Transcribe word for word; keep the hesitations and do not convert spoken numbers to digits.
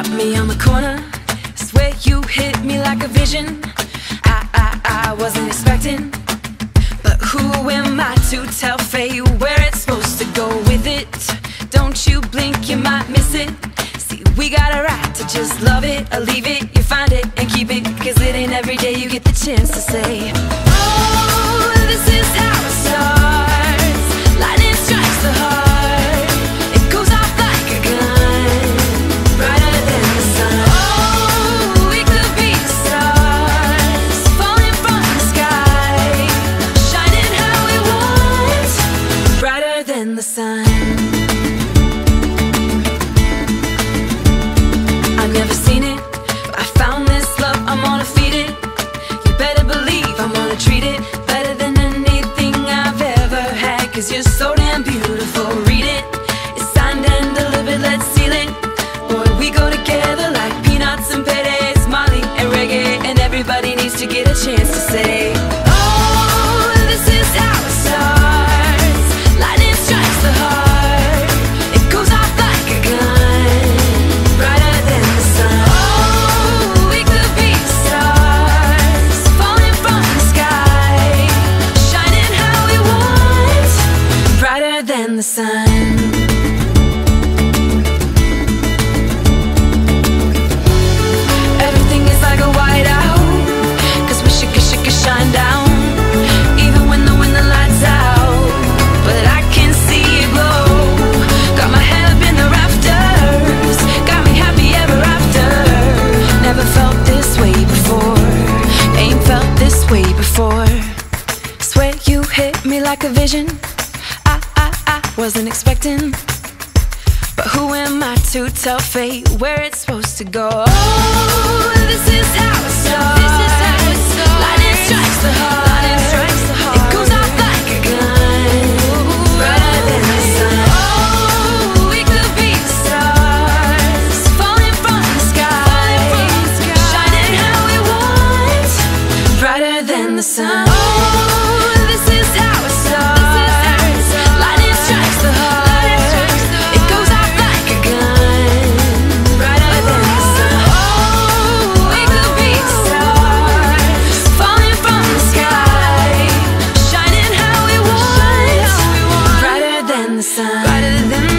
stopped me on the corner. Swear you hit me like a vision. I, I, I wasn't expecting, but who am I to tell fate where it's supposed to go with it? Don't you blink, you might miss it. See, we got a right to just love it or leave it. You find it and keep it, cause it ain't every day you get the chance to say, oh, this is how it starts. Lightning strikes the heart, it goes off like a gun, brighter than the sun. Oh, we could be the stars, falling from the sky, shining how we want, brighter than the sun. I've never seen it, but I found this love, I'm gonna feed it. You better believe I'm gonna treat it better than anything I've ever had, cause you're so damn beautiful, read it. It's signed and delivered, let's seal it. Boy, we go together like peanuts and peres, Molly and reggae, and everybody needs to get a chance to say, oh, this is how it starts. Lightning strikes the heart, it goes off like a gun, brighter than the sun. Oh, we could be the stars, falling from the sky, shining how we want, brighter than the sun. Everything is like a whiteout, cause we should, should, should shine down, even when the when the lights out. But I can see it glow, got my head up in the rafters, got me happy ever after. Never felt this way before, ain't felt this way before. Swear you hit me like a vision. I, I, I wasn't expecting, but who am I to tell fate where it's supposed to go? Oh, this is how it starts. This is how it starts. Lightning strikes the heart. Lightning strikes the heart. It goes off like a gun, brighter than the sun. Oh, we could be the stars, falling from the sky, shining how we want, brighter than the sun. Oh, this is how it starts. Lightning strikes the heart. It goes off like a gun, brighter than the sun. Oh, we could be the stars, falling from the sky, shining how we want, brighter than the sun. Brighter than